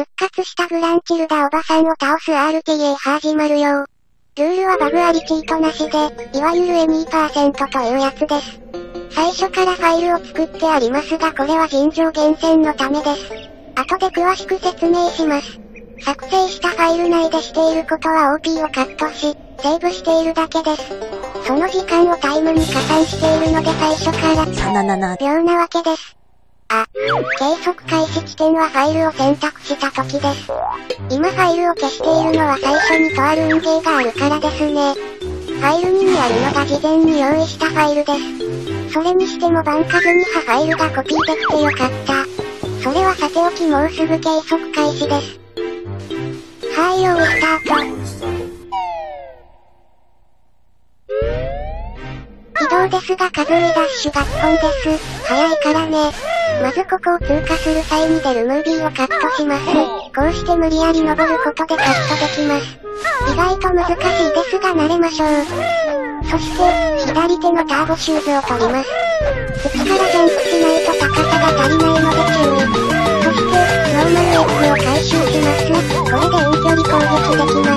復活したグランチルダおばさんを倒す RTA 始まるよ。ルールはバグありチートなしで、いわゆる 2% というやつです。最初からファイルを作ってありますがこれは尋常厳選のためです。後で詳しく説明します。作成したファイル内でしていることは OP をカットし、セーブしているだけです。その時間をタイムに加算しているので最初から秒なわけです。計測開始地点はファイルを選択した時です。今ファイルを消しているのは最初にとある運ゲーがあるからですね。ファイル2にあるのが事前に用意したファイルです。それにしてもバンカズにファイルがコピーできてよかった。それはさておきもうすぐ計測開始です。はい、用意スタート。移動ですが数えダッシュが基本です。早いからね。まずここを通過する際に出るムービーをカットします。こうして無理やり登ることでカットできます。意外と難しいですが慣れましょう。そして、左手のターボシューズを取ります。口からジャンプしないと高さが足りないので注意。そして、ノーマルエッグを回収します。これで遠距離攻撃できます。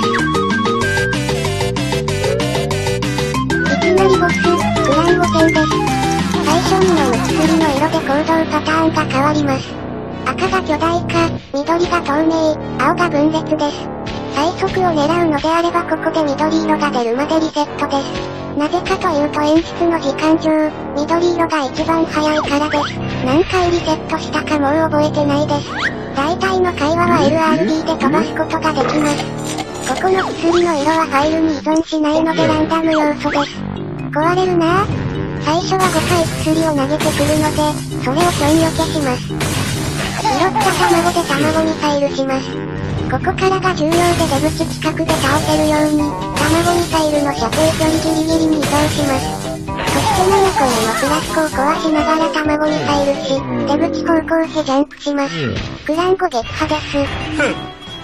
いきなりボス、クランゴ戦です。最初に飲む薬の色で行動パターンが変わります。赤が巨大化、緑が透明、青が分裂です。最速を狙うのであればここで緑色が出るまでリセットです。なぜかというと演出の時間上、緑色が一番早いからです。何回リセットしたかもう覚えてないです。大体の会話は LRD で飛ばすことができます。ここの薬の色はファイルに依存しないのでランダム要素です。壊れるなぁ。最初は5回薬を投げてくるので、それをちょんよけします。拾った卵で卵ミサイルします。ここからが重要で出口近くで倒せるように、卵ミサイルの射程距離ギリギリに移動します。そして7個目のフラスコを壊しながら卵ミサイルし、出口方向へジャンプします。クランゴ撃破です。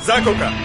雑魚か。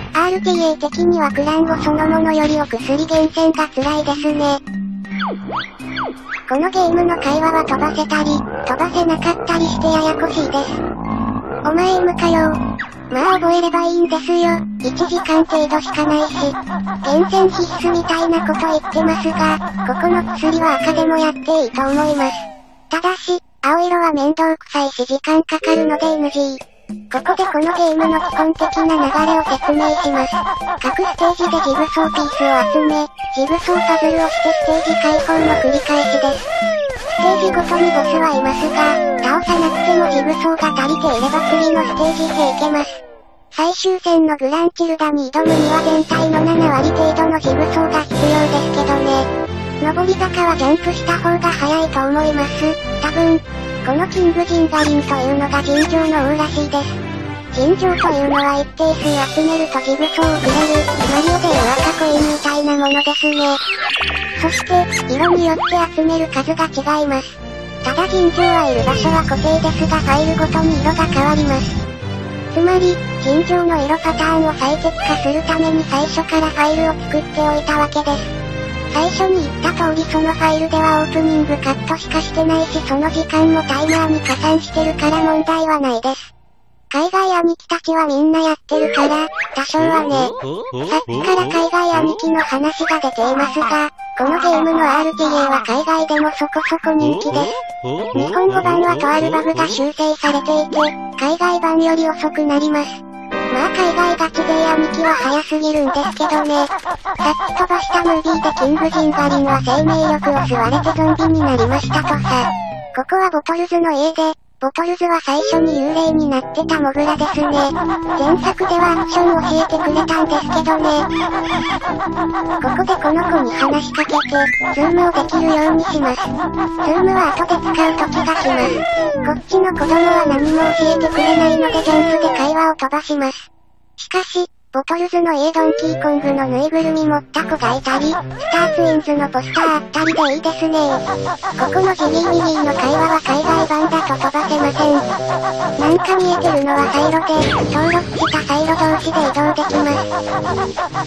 RTA 的にはクランゴそのものよりお薬厳選が辛いですね。このゲームの会話は飛ばせたり、飛ばせなかったりしてややこしいです。お前 M かよ。まあ覚えればいいんですよ。1時間程度しかないし。厳選必須みたいなこと言ってますが、ここの薬は赤でもやっていいと思います。ただし、青色は面倒くさいし時間かかるので NG。ここでこのゲームの基本的な流れを説明します。各ステージでジグソーピースを集め、ジグソーパズルをしてステージ解放の繰り返しです。ステージごとにボスはいますが、倒さなくてもジグソーが足りていれば次のステージへ行けます。最終戦のグランチルダに挑むには全体の7割程度のジグソーが必要ですけどね。上り坂はジャンプした方が早いと思います。多分。このキングジンガリンというのが尋常の王らしいです。尋常というのは一定数集めるとジグソーをくれる、マリオでいう赤コインみたいなものですね。そして、色によって集める数が違います。ただ尋常はいる場所は固定ですがファイルごとに色が変わります。つまり、尋常の色パターンを最適化するために最初からファイルを作っておいたわけです。最初に言った通りそのファイルではオープニングカットしかしてないしその時間もタイマーに加算してるから問題はないです。海外兄貴たちはみんなやってるから、多少はね。さっきから海外兄貴の話が出ていますが、このゲームの RTA は海外でもそこそこ人気です。日本語版はとあるバグが修正されていて、海外版より遅くなります。まあ海外ガチ勢兄貴は早すぎるんですけどね。さっき飛ばしたムービーでキングジンガリンは生命力を吸われてゾンビになりましたとさ。ここはボトルズの家で、ボトルズは最初に幽霊になってたモグラですね。前作ではアクションを教えてくれたんですけどね。ここでこの子に話しかけて、ズームをできるようにします。ズームは後で使う時が来ます。こっちの子供は何も教えてくれないのでジャンプで会話を飛ばします。しかし、ボトルズの家ドンキーコングのぬいぐるみ持った子がいたり、スターツインズのポスターあったりでいいですね。ここのジギーミギーの会話は海外版だと飛ばせません。なんか見えてるのはサイロで、登録したサイロ同士で移動できます。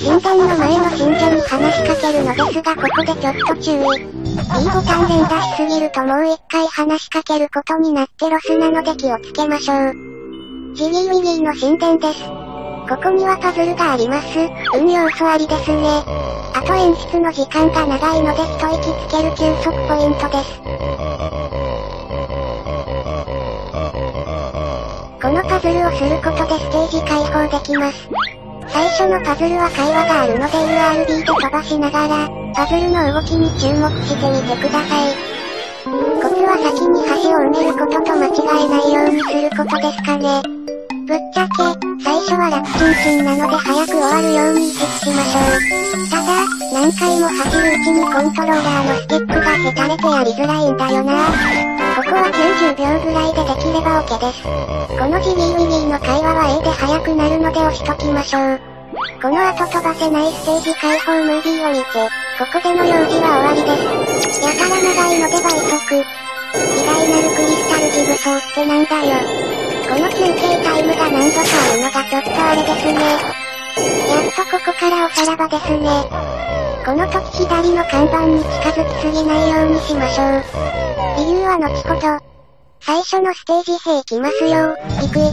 神殿の前の神社に話しかけるのですがここでちょっと注意。B ボタン連打しすぎるともう一回話しかけることになってロスなので気をつけましょう。 ジギーウィギーの神殿です。ここにはパズルがあります。運要素ありですね。あと演出の時間が長いので一息つける休息ポイントです。このパズルをすることでステージ開放できます。最初のパズルは会話があるので URB で飛ばしながら、パズルの動きに注目してみてください。コツは先に橋を埋めることと間違えないようにすることですかね。ぶっちゃけ、最初は楽ちんちんなので早く終わるように意識しましょう。ただ、何回も走るうちにコントローラーのスティックがへたれてやりづらいんだよな。ここは90秒ぐらいでできれば OK です。このジギーウィギーの会話は A で速くなるので押しときましょう。この後飛ばせないステージ開放ムービーを見て、ここでの用事は終わりです。やたら長いので倍速。偉大なるクリスタルジグソーってなんだよ。この休憩タイムが何度かあるのがちょっとあれですね。やっとここからおさらばですね。この時左の看板に近づきすぎないようにしましょう。理由は後ほど。最初のステージへ行きますよ。行く。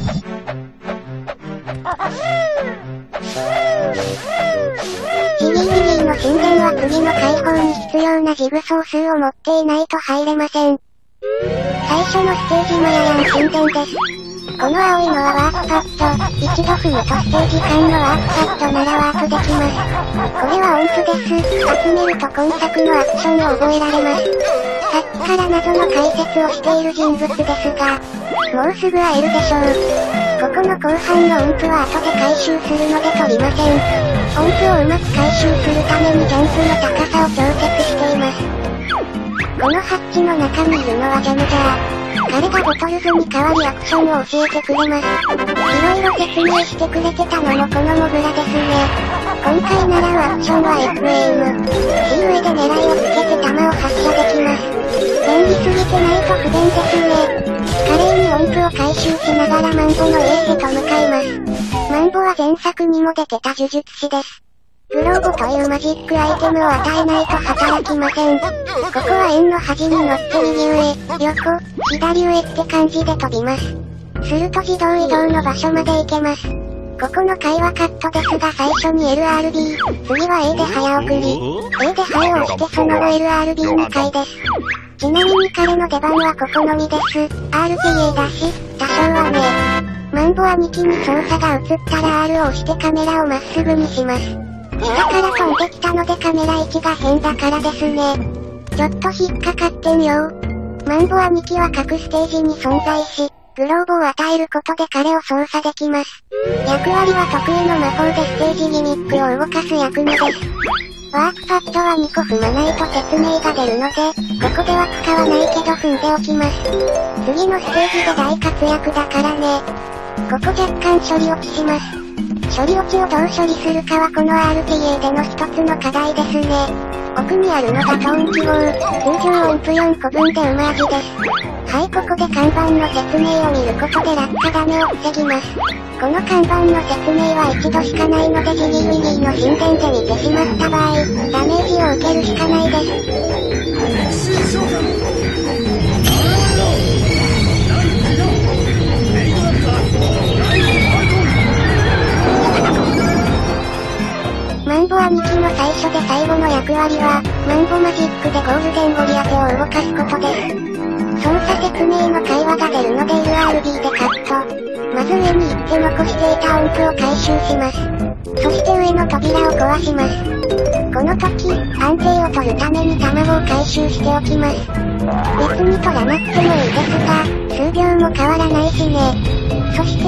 ジギーウィギーの神殿は次の開放に必要なジグソー数を持っていないと入れません。最初のステージマヤヤン神殿です。この青いのはワープパッド。一度踏むとステージ間のワープパッドならワープできます。これは音符です。集めると今作のアクションを覚えられます。さっきから謎の解説をしている人物ですが、もうすぐ会えるでしょう。ここの後半の音符は後で回収するので取りません。音符をうまく回収するためにジャンプの高さを調節しています。このハッチの中にいるのはジャムジャー。彼がボトルズに代わりアクションを教えてくれます。いろいろ説明してくれてたのもこのモグラですね。今回習うアクションは F エイム。火上で狙いをつけて弾を発射できます。便利すぎてないと不便ですね。華麗に音符を回収しながらマンボの A へと向かいます。マンボは前作にも出てた呪術師です。グローボというマジックアイテムを与えないと働きません。ここは円の端に乗って右上、横、左上って感じで飛びます。すると自動移動の場所まで行けます。ここの会話カットですが最初に LRB、次は A で早送り。A で早を押してその後 LRB2 回です。ちなみに彼の出番はここのみです。RTA だし、多少はね。マンボは2機に操作が映ったら R を押してカメラをまっすぐにします。下から飛んできたのでカメラ位置が変だからですね。ちょっと引っかかってんよ。マンボは2機は各ステージに存在し、グローブを与えることで彼を操作できます。役割は得意の魔法でステージギミックを動かす役目です。ワープパッドは2個踏まないと説明が出るので、ここでは使わないけど踏んでおきます。次のステージで大活躍だからね。ここ若干処理落ちします。処理落ちをどう処理するかはこの RTA での一つの課題ですね。奥にあるのがトーン記号、通常音符4個分で馬味です。はい、ここで看板の説明を見ることで落下ダメを防ぎます。この看板の説明は一度しかないのでジギーウィギーの神殿で見てしまった場合、ダメージを受けるしかないです。マンボは2期の最初で最後の役割は、マンボマジックでゴールデンゴリアテを動かすことです。操作説明の会話が出るので URB でカット。まず上に行って残していた音符を回収します。そして上の扉を壊します。この時、安定を取るために卵を回収しておきます。別に取らなくてもいいですが、数秒も変わらないしね。そして、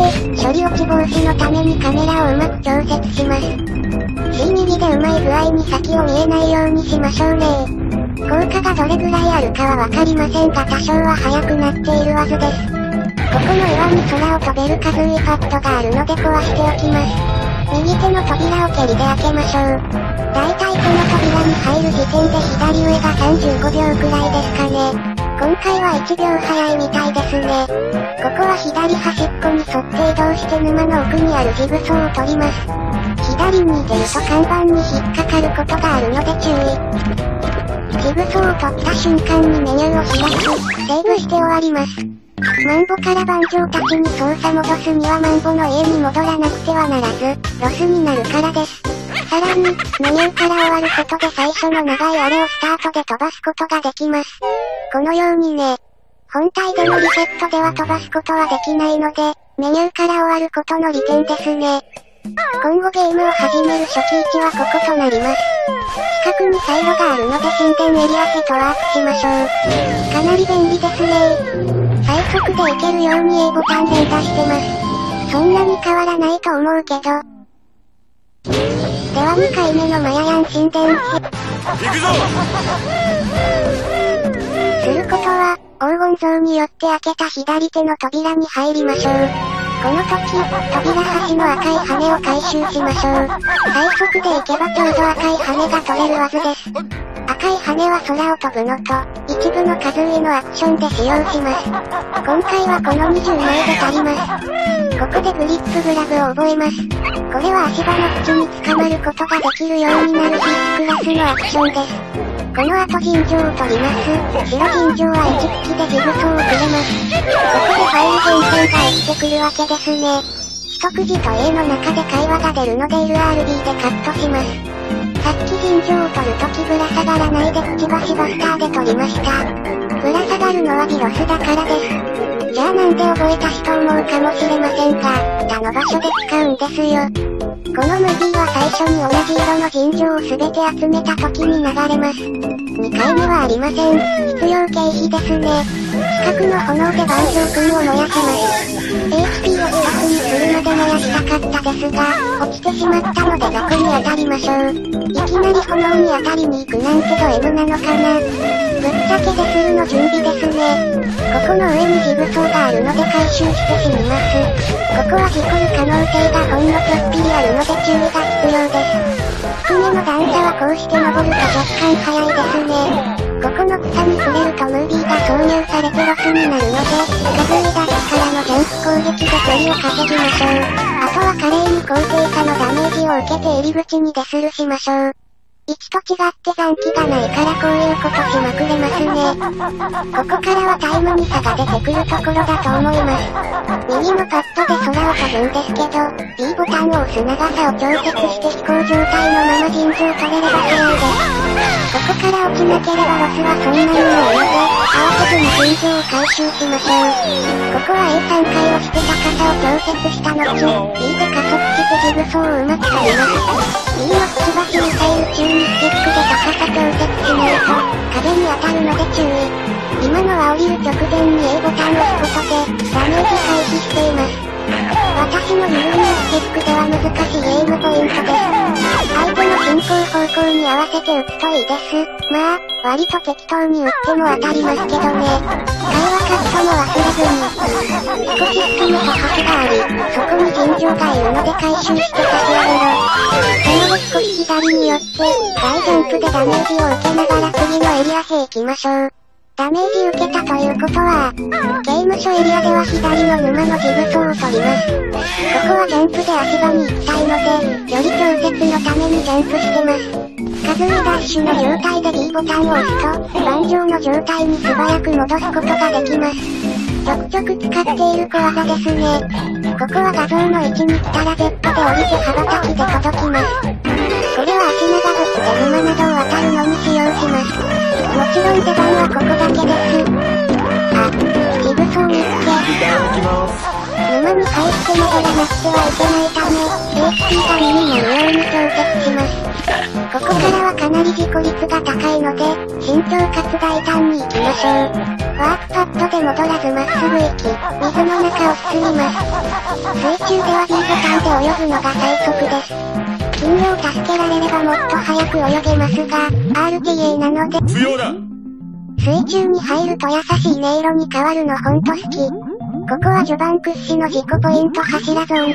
処理落ち防止のためにカメラをうまく調節します。C 右でうまい具合に先を見えないようにしましょうね。効果がどれぐらいあるかはわかりませんが多少は速くなっているはずです。ここの岩に空を飛べるカズイパッドがあるので壊しておきます。右手の扉を蹴りで開けましょう。だいたいこの扉に入る時点で左上が35秒くらいですかね。今回は1秒早いみたいですね。ここは左端っこに沿って移動して沼の奥にあるジグソーを取ります。左に出ると看板に引っかかることがあるので注意。ジグソーを取った瞬間にメニューを開き、セーブして終わります。 マンボから番長たちに操作戻すにはマンボの家に戻らなくてはならず、ロスになるからです。さらに、メニューから終わることで最初の長いあれをスタートで飛ばすことができます。このようにね。本体でのリセットでは飛ばすことはできないので、メニューから終わることの利点ですね。今後ゲームを始める初期位置はこことなります。近くにサイロがあるので神殿エリアへとワープしましょう。かなり便利ですね。最速で行けるように A ボタン連打してます。そんなに変わらないと思うけど。では2回目のマヤヤン神殿へ。行くぞ！することは、黄金像によって開けた左手の扉に入りましょう。この時、扉端の赤い羽を回収しましょう。最速で行けばちょうど赤い羽が取れるはずです。赤い羽は空を飛ぶのと、一部の数上のアクションで使用します。今回はこの20枚で足ります。ここでグリップグラブを覚えます。これは足場の縁に捕まることができるようになる必須クラスのアクションです。この後尋常を取ります。白尋常は一撃でジグソーをくれます。ここでファイル変遷が起きてくるわけですね。一くじと A の中で会話が出るので LRB でカットします。さっき尋常を取るときぶら下がらないでくちばしバスターで取りました。ぶら下がるのはビロスだからです。じゃあなんで覚えた人思うかもしれませんが、他の場所で使うんですよ。このムービーは最初に同じ色の尋常をすべて集めた時に流れます。2回目はありません。必要経費ですね。近くの炎で番長くんを燃やします。HP を近くにするので燃やしたかったですが、落ちてしまったのでどこに当たりましょう。いきなり炎に当たりに行くなんてド M なのかな。ぶっちゃけでするの準備ですね。ここの上にジグソーがあるので回収して死にます。ここは事故る可能性がほんのちょっぴりあるので注意が必要です。低めの段差はこうして登ると若干早いですね。ここの草に触れるとムービーが挿入されてロスになるので、数上出しからのジャンプ攻撃で距離を稼ぎましょう。あとは華麗に高低差のダメージを受けて入り口にデスルしましょう。1と違って残機がないからこういうことしまくれますね。ここからはタイムに差が出てくるところだと思います。右のパッドで空を飛ぶんですけど、B ボタンを押す長さを調節して飛行状態のまま尋常取れれば早いです。ここから落ちなければロスはそんなにないので、慌てずに尋常を回収しましょう。ここは A3 回押して高さを調節した後、B で加速してジグソーをうまく取ります。B のくちばしミサイル中にスティックで高さ調節しないと、壁に当たるので注意。今のは降りる直前に A ボタンを押すことで、ダメージ回避しています。私の緩みのスティックでは難しいゲームポイントです。相手の進行方向に合わせて撃つといいです。まあ、割と適当に撃っても当たりますけどね。会話カットも忘れずに。少し深めと端があり、そこに尋常がいるので回収して差し上げろ。その後少し左に寄って、大ジャンプでダメージを受けながら次のエリアへ行きましょう。ダメージ受けたということは、刑務所エリアでは左の沼のジグソーを取ります。ここはジャンプで足場に行きたいので、より調節のためにジャンプしてます。数上ダッシュの状態で B ボタンを押すと、盤上の状態に素早く戻すことができます。ちょくちょく使っている小技ですね。ここは画像の位置に来たら Z で降りて羽ばたきで届きます。これは足長靴で沼などを渡るのに使用します。もちろん出番はここだけです。あ、ジグソー見つけ。沼に入って戻らなくてはいけないため、HP が2になるように調節します。ここからはかなり事故率が高いので、慎重かつ大胆に行きましょう。ワープパッドで戻らずまっすぐ行き、水の中を進みます。水中では B ボタンで泳ぐのが最速です。金魚を助けられればもっと早く泳げますが、RTA なので、 不要だ。 水中に入ると優しい音色に変わるのほんと好き。ここは序盤屈指の自己ポイント柱ゾーンです。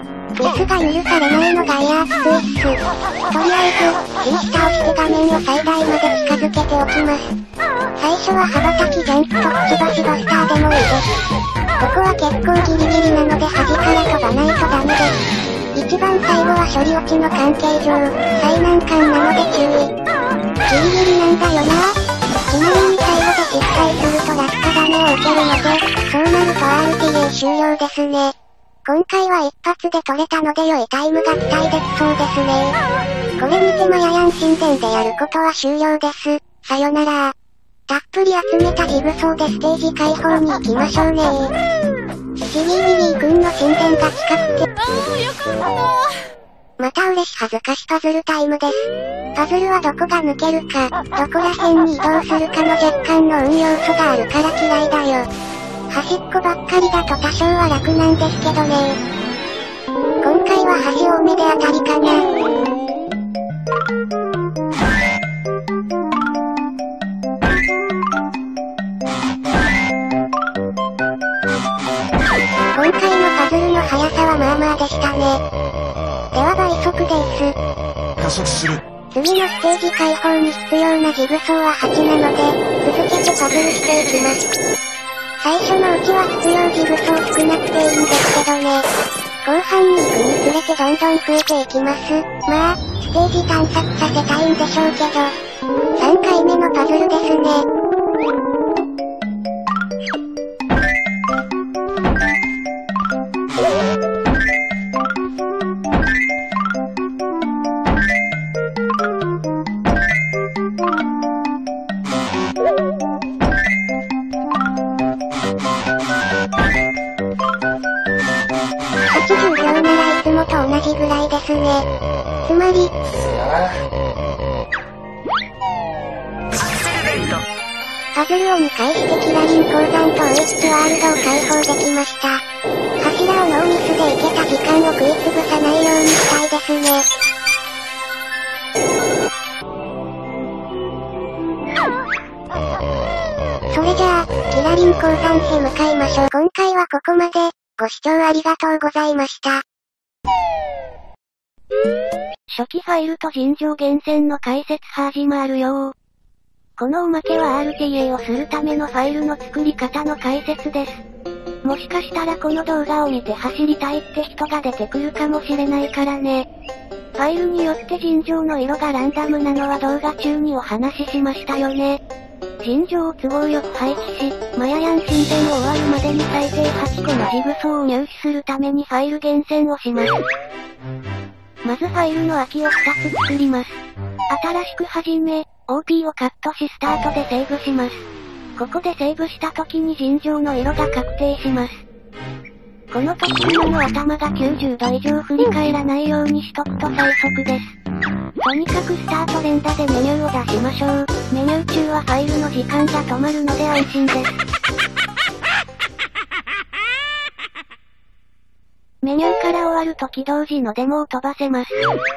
ミスが許されないのがエアースクイッス。とりあえず、C 下をして画面を最大まで近づけておきます。最初は羽ばたきジャンプとくちばしバスターでもいいです。ここは結構ギリギリなので端から飛ばないとダメです。一番最後は処理落ちの関係上、最難関なので注意。ギリギリなんだよな。 ちなみに最後で失敗すると落下ダメを受けるので、そうなると RTA 終了ですね。今回は一発で取れたので良いタイムが期待できそうですね。これにてマヤヤン神殿でやることは終了です。さよなら。たっぷり集めたジグソーでステージ開放に行きましょうねジリーウィリー君の神殿が近くて。 よかったな。 また嬉し恥ずかしパズルタイムです。パズルはどこが抜けるか、どこら辺に移動するかの若干の運要素があるから嫌いだよ。端っこばっかりだと多少は楽なんですけどね。今回は端多めで当たりかな。今回のパズルの速さはまあまあでしたね。では倍速でーす。 加速する。 次のステージ開放に必要なジグソーは8なので、続けてパズルしていきます。最初のうちは必要ジグソー少なくていいんですけどね。後半に行くにつれてどんどん増えていきます。まあ、ステージ探索させたいんでしょうけど。3回目のパズルですね。80秒ならいつもと同じぐらいですね。つまり、パズルを2回してキラリン鉱山とウィッチワールドを開放できました。柱をノーミスでいけた時間を食いつぶさないようにしたいですね。それじゃあ、キラリン鉱山へ向かいましょう。今回はここまで。ご視聴ありがとうございました。 初期ファイルと尋常厳選の解説始まるよー。このおまけは RTA をするためのファイルの作り方の解説です。もしかしたらこの動画を見て走りたいって人が出てくるかもしれないからね。ファイルによって尋常の色がランダムなのは動画中にお話ししましたよね。尋常を都合よく配置し、マヤヤン神殿を終わるまでに最低8個のジグソーを入手するためにファイル厳選をします。まずファイルの空きを2つ作ります。新しく始め、OP をカットしスタートでセーブします。ここでセーブした時に尋常の色が確定します。この時馬の頭が90度以上振り返らないようにしとくと最速です。とにかくスタート連打でメニューを出しましょう。メニュー中はファイルの時間が止まるので安心です。メニューから終わると起動時のデモを飛ばせます。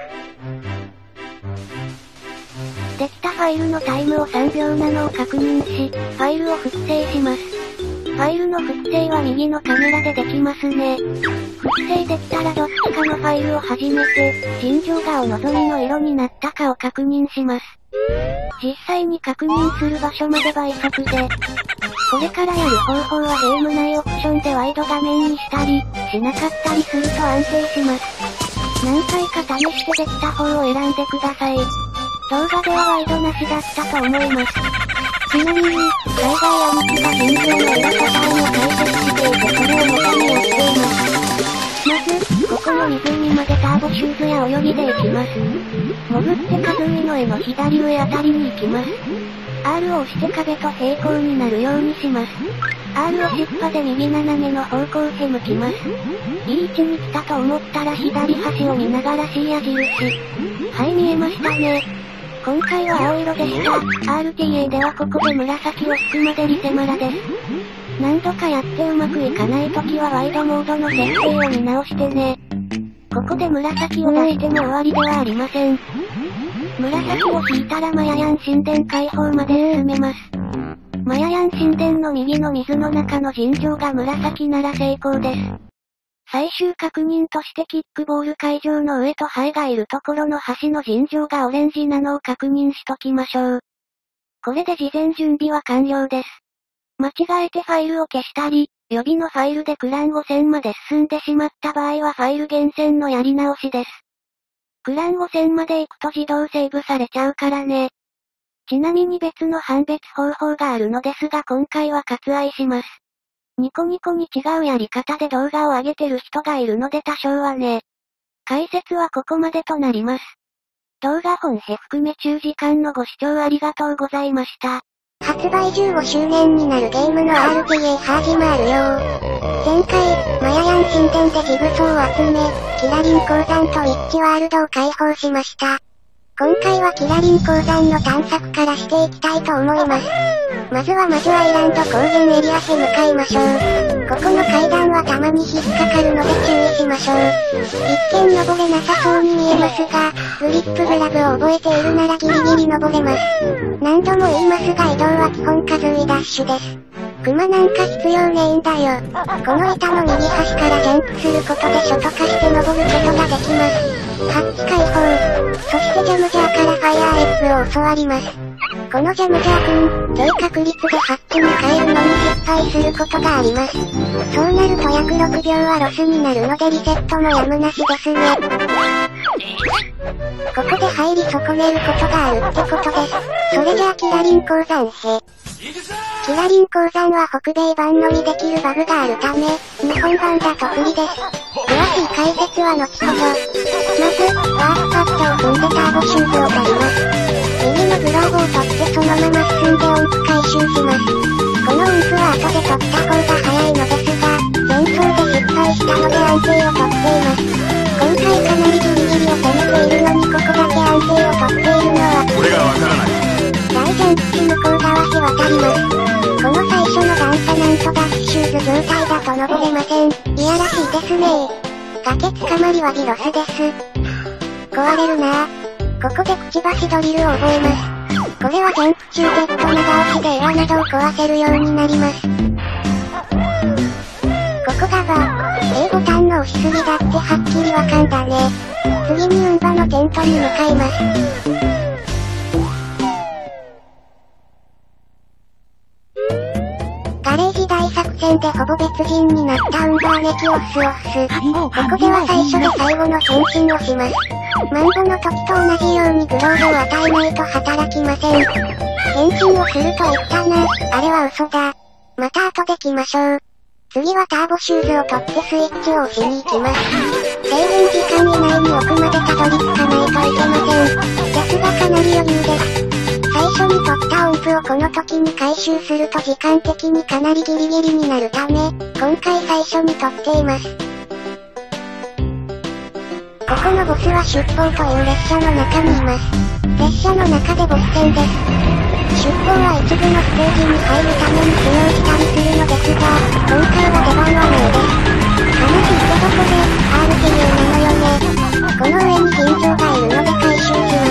できたファイルのタイムを3秒なのを確認し、ファイルを複製します。ファイルの複製は右のカメラでできますね。複製できたらどっちかのファイルを始めて、尋常がお望みの色になったかを確認します。実際に確認する場所まで倍速で。これからやる方法はゲーム内オプションでワイド画面にしたり、しなかったりすると安定します。何回か試してできた方を選んでください。動画ではワイドなしだったと思います。ちなみに、海外兄貴が尋常の色パターンを解説していてそれを元にやっています。まず、ここの湖までターボシューズや泳ぎで行きます。潜って湖の絵の左上あたりに行きます。R を押して壁と平行になるようにします。R をしっぱで右斜めの方向へ向きます。いい位置に来たと思ったら左端を見ながら C 矢印。はい、見えましたね。今回は青色でした。RTA ではここで紫を引くまでリセマラです。何度かやってうまくいかないときはワイドモードの設定を見直してね。ここで紫を出しても終わりではありません。紫を引いたらマヤヤン神殿開放まで進めます。マヤヤン神殿の右の水の中の尋常が紫なら成功です。最終確認としてキックボール会場の上とハエがいるところの端の尋常がオレンジなのを確認しときましょう。これで事前準備は完了です。間違えてファイルを消したり、予備のファイルでクラン5000まで進んでしまった場合はファイル厳選のやり直しです。クラン5000まで行くと自動セーブされちゃうからね。 ちなみに別の判別方法があるのですが今回は割愛します。ニコニコに違うやり方で動画を上げてる人がいるので多少はね。解説はここまでとなります。動画本編含め中時間のご視聴ありがとうございました。 発売15周年になるゲームの RTA 始まるよ。前回、マヤヤン神殿でジグソーを集め、キラリン鉱山とウィッチワールドを開放しました。今回はキラリン鉱山の探索からしていきたいと思います。まずは魔女アイランド高原エリアへ向かいましょう。ここの階段はたまに引っかかるので注意しましょう。一見登れなさそうに見えますが、グリップグラブを覚えているならギリギリ登れます。何度も言いますが移動は基本数いダッシュです。熊なんか必要ねえんだよ。この板の右端からジャンプすることでショト化して登ることができます。発揮解放。そしてジャムジャーからファイアーエッグを教わります。このジャムジャーくん、低確率で発揮に変えるのに失敗することがあります。そうなると約6秒はロスになるのでリセットもやむなしですね。ここで入り損ねることがあるってことです。それじゃあキラリン鉱山へ。キラリン鉱山は北米版のみできるバグがあるため、日本版だと不利です。詳しい解説は後ほど。まず、ワースパッドを踏んでターボシューズを取ります。右のグローブを取ってそのまま進んで音符回収します。この音符は後で取った方が早いのですが、前奏で失敗したので安定を取っています。今回かなりギリギリを攻めているのにここだけ安定を取っているのは、 これがわからない。 大ジャンプし向こう側へ渡ります。この最初の段差なんとダッシューズ状態だと登れません。いやらしいですね。崖つかまりはギロスです。壊れるなぁ。ここでくちばしドリルを覚えます。これはジャンプ中ゲット長押しで岩などを壊せるようになります。ここがA ボタンの押しすぎだってはっきりわかんだね。次にウンバのテントに向かいます。ガレージ大作戦でほぼ別人になったウンバーネキオスオフス。ここでは最初で最後の変身をします。マンボの時と同じようにグローブを与えないと働きません。変身をすると言ったな。あれは嘘だ。また後で来ましょう。次はターボシューズを取ってスイッチを押しに行きます。制限時間以内に奥までたどり着かないといけません。ですがかなり余裕です。最初に取った音符をこの時に回収すると時間的にかなりギリギリになるため、今回最初に取っています。ここのボスは出港という列車の中にいます。列車の中でボス戦です。出港は一部のステージに入るために使用したりするのですが、今回は出番はないです。悲しいけどこれ、RTA なのよね。この上に尋常がいるので回収します。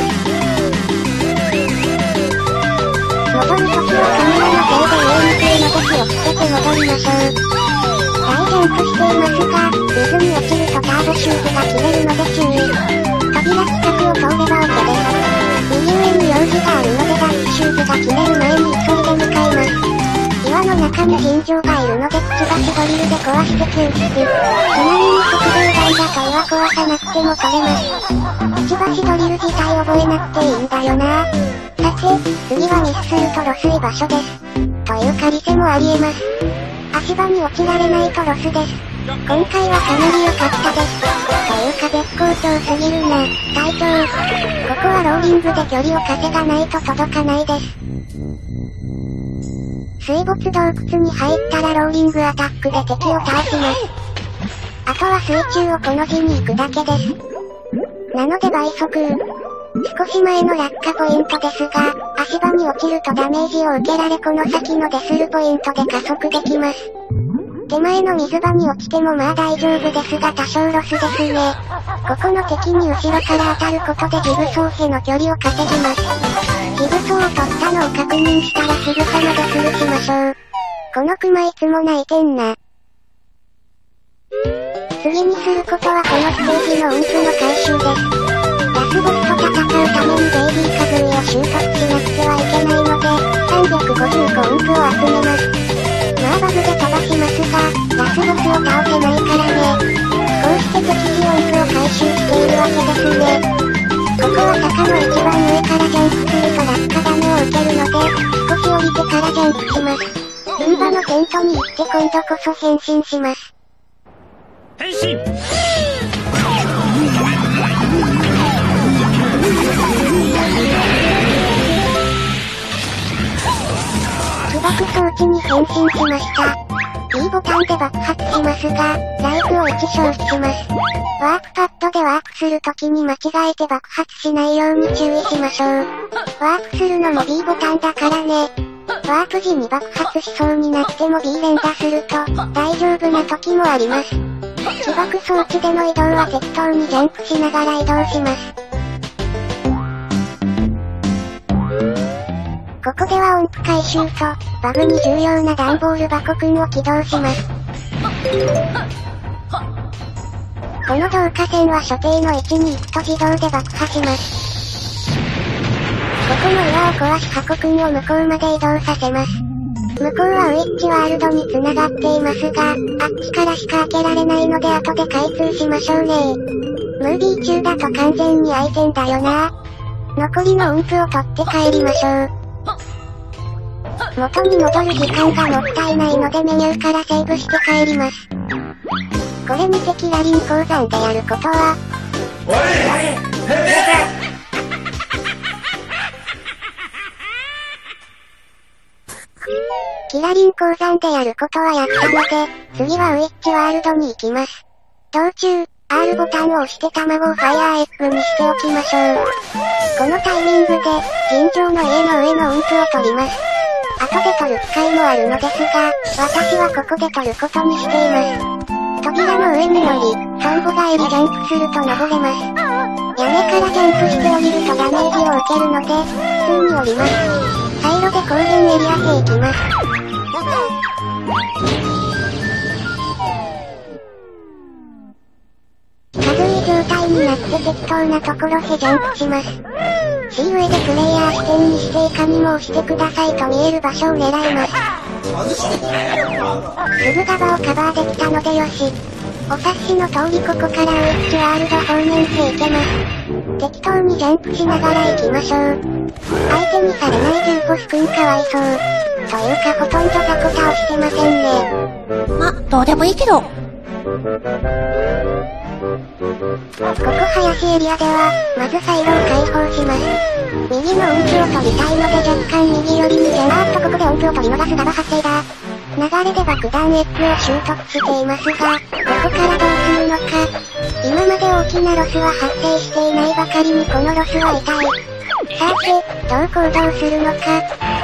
戻るときはカメラのせいで上に来るので気をつけて戻りましょう。大ジャンプしていますが、水に落ちるとターボシューズが切れるので注意。扉近くを通れば OK です。右上に用事があるのでダッシューズが切れる前に急いで向かいます。岩の中に尋常がいるのでくちばしドリルで壊して救出。ちなみに速度以外だと岩壊さなくても取れます。くちばしドリル自体覚えなくていいんだよな。さて、次はミスするとロスい場所です。というかリセもありえます。足場に落ちられないとロスです。今回はかなり良かったです。というか絶好調すぎるな、隊長。ここはローリングで距離を稼がないと届かないです。水没洞窟に入ったらローリングアタックで敵を倒します。あとは水中をこの字に行くだけです。なので倍速。少し前の落下ポイントですが、足場に落ちるとダメージを受けられこの先のデスルポイントで加速できます。手前の水場に落ちてもまあ大丈夫ですが多少ロスですね。ここの敵に後ろから当たることでジグソーへの距離を稼ぎます。ジグソーを取ったのを確認したらすぐさまデスルしましょう。このクマいつも泣いてんな。次にすることはこのステージの音符の回収です。ラスボスと戦うためにベイビーカズイを習得しなくてはいけないので、355音符を集めます。まあバグで飛ばしますが、ラスボスを倒せないからね。こうして敵に音符を回収しているわけですね。ここは坂の一番上からジャンプすると落下ダメを受けるので、少し降りてからジャンプします。ルンバのテントに行って今度こそ変身します。 変身。 起爆装置に変身しました。B ボタンで爆発しますが、ライフを1消費します。ワープパッドでワープするときに間違えて爆発しないように注意しましょう。ワープするのも B ボタンだからね。ワープ時に爆発しそうになっても B 連打すると、大丈夫な時もあります。起爆装置での移動は適当にジャンプしながら移動します。ここでは音符回収と、バグに重要な段ボール箱くんを起動します。この導火線は所定の位置に行くと自動で爆破します。ここの岩を壊し箱くんを向こうまで移動させます。向こうはウィッチワールドに繋がっていますが、あっちからしか開けられないので後で開通しましょうね。ムービー中だと完全に愛戦だよな。残りの音符を取って帰りましょう。元に戻る時間がもったいないのでメニューからセーブして帰ります。これ見てキラリン鉱山でやることは、キラリン鉱山でやることはやったので、次はウィッチワールドに行きます。道中、R ボタンを押して卵をファイアーエッグにしておきましょう。このタイミングで、尋常の家の上の音符を取ります。後で取る機会もあるのですが、私はここで取ることにしています。扉の上に乗り、トンボ返りジャンプすると登れます。屋根からジャンプして降りるとダメージを受けるので、普通に降ります。サイロで高原エリアへ行きます。軽い状態になって適当なところへジャンプします。C 上でプレイヤー視点にしていかにも押してくださいと見える場所を狙います。すぐガバをカバーできたのでよし。お察しの通りここからウィッチワールド方面へ行けます。適当にジャンプしながら行きましょう。相手にされないジューフォスくんかわいそう。というかほとんど雑魚倒してませんね。 ま、どうでもいいけど。 ここ林エリアでは、まずサイロを開放します。右の音符を取りたいので若干右寄りにここで音符を取り逃すガバ発生だ。流れで爆弾エッグを習得していますが、ここからどうするのか。今まで大きなロスは発生していないばかりにこのロスは痛い。さて、どう行動するのか。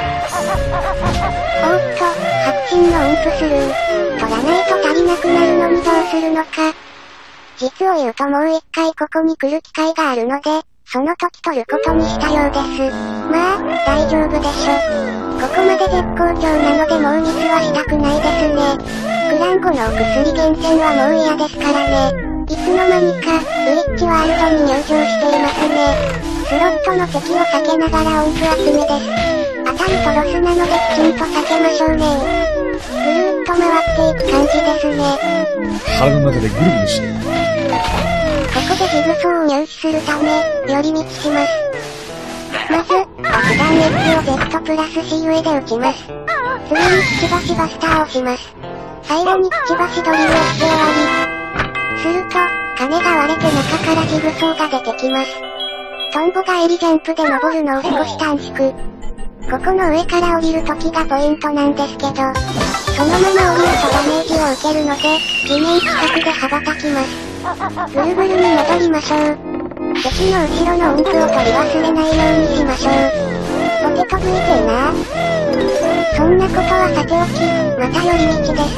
おっと、発信の音符スルー。取らないと足りなくなるのにどうするのか。実を言うともう一回ここに来る機会があるので、その時取ることにしたようです。まあ、大丈夫でしょ。ここまで絶好調なのでもうミスはしたくないですね。クラン5のお薬厳選はもう嫌ですからね。いつの間にか、ウィッチワールドに入場していますね。スロットの敵を避けながら音符集めです。当たるとロスなのできちんと避けましょうね。ぐるーっと回っていく感じですね。 腹の中でぐるぐるして。 ここでジグソーを入手するため、寄り道します。まず、爆弾エッグを Z プラス C 上で撃ちます。次にくちばしバスターをします。最後にくちばしドリルをして終わり。すると、金が割れて中からジグソーが出てきます。トンボ返りジャンプで登るのを少し短縮。ここの上から降りる時がポイントなんですけど、そのまま降りるとダメージを受けるので、地面近くで羽ばたきます。ぐるぐるに戻りましょう。敵の後ろの音符を取り忘れないようにしましょう。ポテト VT な。そんなことはさておき、また寄り道です。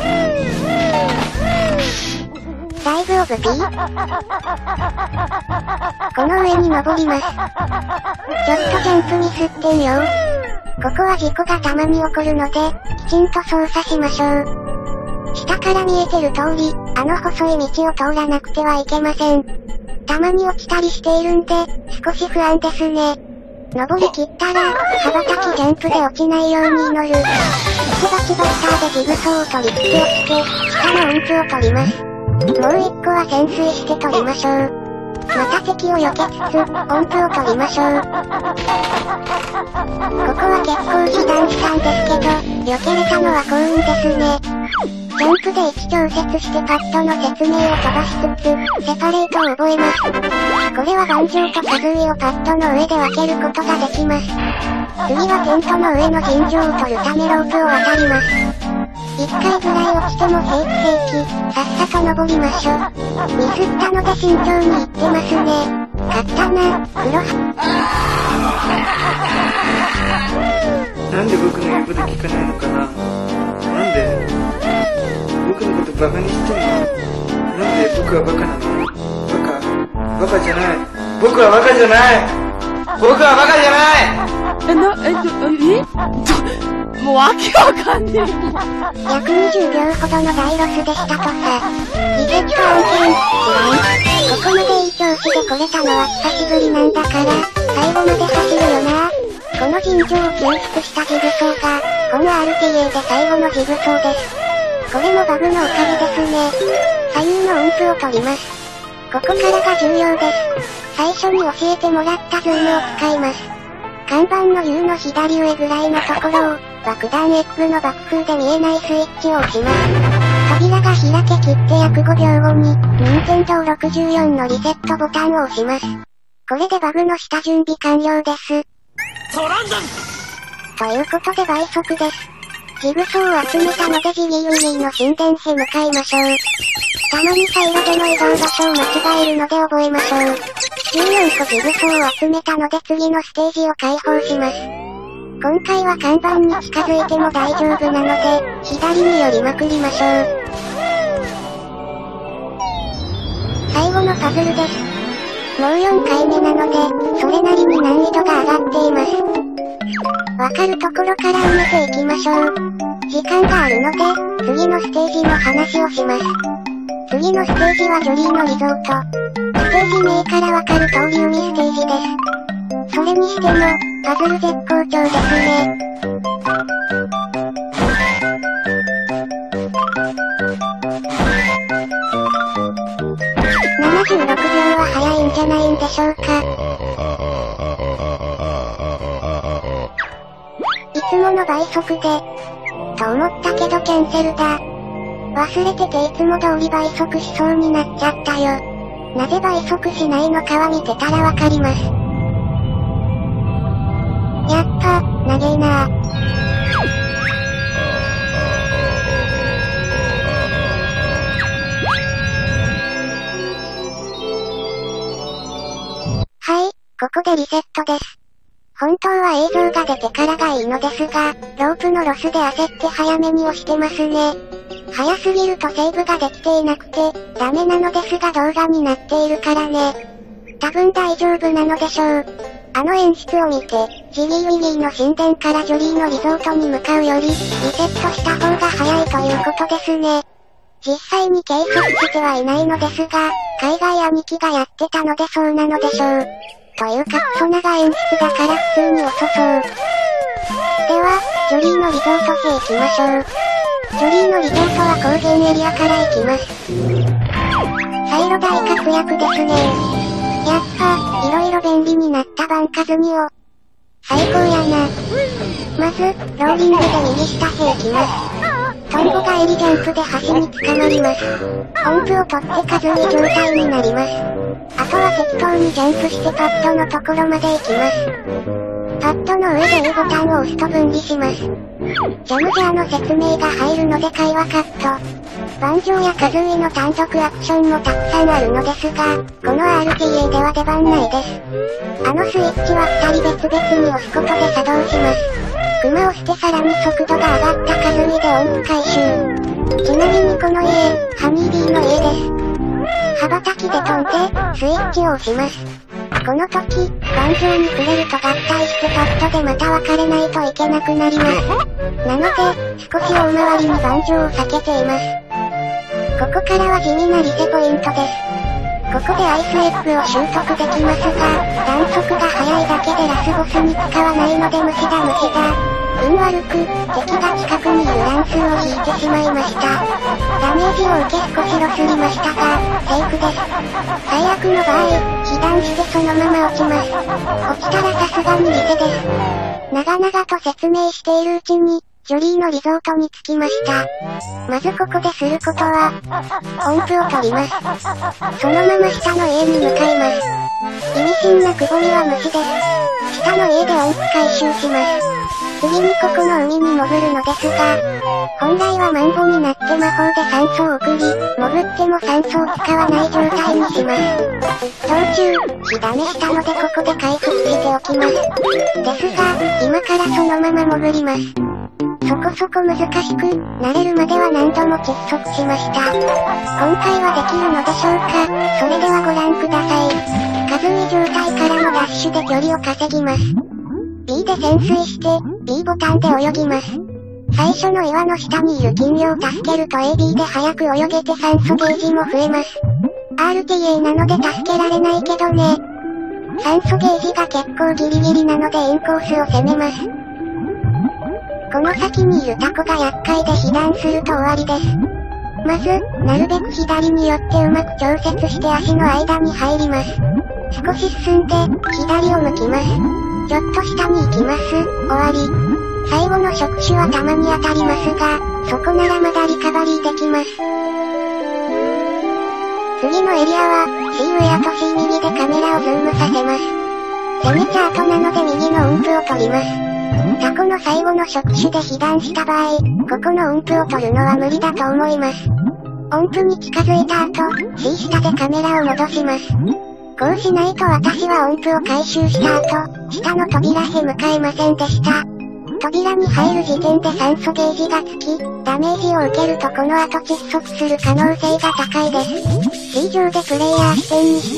ライブオブ P？ この上に登ります。ちょっとジャンプミスってみよう。ここは事故がたまに起こるので、きちんと操作しましょう。下から見えてる通り、あの細い道を通らなくてはいけません。たまに落ちたりしているんで、少し不安ですね。登り切ったら、羽ばたきジャンプで落ちないように祈る。くちばちバスターでジグソーを取り付けをつけ、下の音符を取ります。もう一個は潜水して取りましょう。 また敵を避けつつ、音符を取りましょう。ここは結構被弾したんですけど、避けれたのは幸運ですね。ジャンプで位置調節してパッドの説明を飛ばしつつ、セパレートを覚えます。これは盤上と数上をパッドの上で分けることができます。次はテントの上の陣場を取るためロープを渡ります。一回ぐらい落ちても平気、さっさと登りましょう。ミスったので慎重に行ってますね。勝ったな、黒は。 なんで僕の言うこと聞かないのかな。なんで僕のことバカにしてんの。なんで僕はバカなの。バカじゃない。僕はバカじゃない。僕はバカじゃない。 もうわけわかんねえ。 約20秒ほどの大ロスでしたとさ。リセット案件、ここまでいい調子で来れたのは久しぶりなんだから、最後まで走るよな。この陣場を救出したジグソーが、この RTA で最後のジグソーです。これもバグのおかげですね。左右の音符を取ります。ここからが重要です。最初に教えてもらったズームを使います。看板の U の左上ぐらいのところを、爆弾エッグの爆風で見えないスイッチを押します。扉が開けきって約5秒後に、任天堂64のリセットボタンを押します。これでバグの下準備完了です。 トランザンということで倍速です。ジグソーを集めたのでジギーウィリーの神殿へ向かいましょう。たまにサイロでの移動場所を間違えるので覚えましょう。14個ジグソーを集めたので次のステージを開放します。今回は看板に近づいても大丈夫なので、左に寄りまくりましょう。最後のパズルです。もう4回目なので、それなりに難易度が上がっています。わかるところから埋めていきましょう。時間があるので、次のステージの話をします。次のステージはジョリーのリゾート。ステージ名からわかる通り海ステージです。それにしても、パズル絶好調ですね。76秒は早いんじゃないんでしょうか。いつもの倍速で、と思ったけどキャンセルだ。忘れてていつも通り倍速しそうになっちゃったよ。なぜ倍速しないのかは見てたらわかります。やっぱ、長えなぁ。はい、ここでリセットです。本当は映像が出てからがいいのですが、ロープのロスで焦って早めに押してますね。早すぎるとセーブができていなくて、ダメなのですが動画になっているからね。多分大丈夫なのでしょう。あの演出を見て、ジギーウィリーの神殿からジョリーのリゾートに向かうより、リセットした方が早いということですね。実際に計測してはいないのですが、海外兄貴がやってたのでそうなのでしょう。というかクソ長演出だから普通に遅そう。では、ジョリーのリゾートへ行きましょう。ジョリーのリゾートは高原エリアから行きます。サイロ大活躍ですね。やっぱ、いろいろ便利になったバンカズニを。最高やな。まず、ローリングで右下へ行きます。トンボがエリジャンプで橋に捕まります。音符を取ってカズニ状態になります。あとは適当にジャンプしてパッドのところまで行きます。パッドの上で U ボタンを押すと分離します。ジャムジャーの説明が入るので会話カット。盤上やカズイの単独アクションもたくさんあるのですが、この RTA では出番ないです。あのスイッチは2人別々に押すことで作動します。クマをしてさらに速度が上がったカズイで音符回収。ちなみにこの家、ハニービーの家です。羽ばたきで飛んで、スイッチを押します。この時、盤上に触れると合体してパッドでまた分かれないといけなくなります。なので、少し大回りに盤上を避けています。ここからは地味なリセポイントです。ここでアイスエッグを習得できますが、弾速が速いだけでラスボスに使わないので無視だ。運悪く、敵が近くにユランスを引いてしまいました。ダメージを受け少しロスりましたが、セーフです。最悪の場合、 断してそのまま落ちます。落ちたらさすがにリセです。長々と説明しているうちに、ジョリーのリゾートに着きました。まずここですることは、音符を取ります。そのまま下の家に向かいます。意味深なくぼみは虫です。下の家で音符回収します。次にここの海に潜るのですが、本来はマンボになって魔法で酸素を送り、潜っても酸素を使わない状態にします。途中、火種したのでここで回復しておきます。ですが、今からそのまま潜ります。そこそこ難しく、慣れるまでは何度も窒息しました。今回はできるのでしょうか。それではご覧ください。数状態からのダッシュで距離を稼ぎます。B で潜水して、B ボタンで泳ぎます。最初の岩の下にいる金魚を助けると AB で早く泳げて酸素ゲージも増えます。RTA なので助けられないけどね。酸素ゲージが結構ギリギリなのでインコースを攻めます。この先にいるタコが厄介で被弾すると終わりです。まず、なるべく左に寄ってうまく調節して足の間に入ります。少し進んで、左を向きます。ちょっと下に行きます。終わり。最後の触手はたまに当たりますが、そこならまだリカバリーできます。次のエリアは、C 上やと C 右でカメラをズームさせます。セミチャートなので右の音符を取ります。タコの最後の触手で被弾した場合、ここの音符を取るのは無理だと思います。音符に近づいた後、C 下でカメラを戻します。こうしないと私は音符を回収した後、下の扉へ向かえませんでした。扉に入る時点で酸素ゲージがつき、ダメージを受けるとこの後窒息する可能性が高いです。C 上でプレイヤー視点にして、